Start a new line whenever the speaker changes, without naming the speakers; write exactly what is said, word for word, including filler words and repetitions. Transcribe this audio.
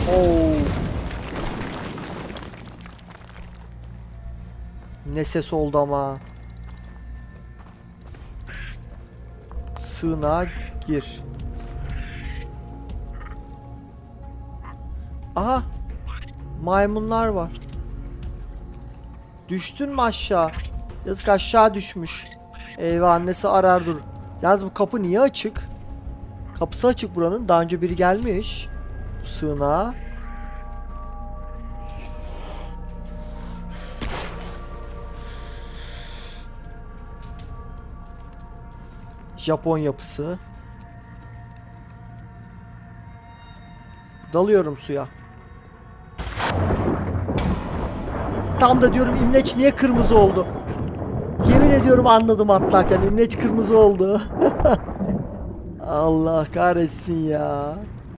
Oo. Ne ses oldu ama. Sığınağa gir. Aha. Maymunlar var. Düştün mü aşağı? Yazık, aşağı düşmüş. Eyvah, annesi arar dur. Yalnız bu kapı niye açık? Kapısı açık buranın. Daha önce biri gelmiş. Bu sığınağa. Japon yapısı. Dalıyorum suya. Tam da diyorum imleç niye kırmızı oldu? Yemin ediyorum anladım atlarken, imleç kırmızı oldu. Allah kahretsin ya.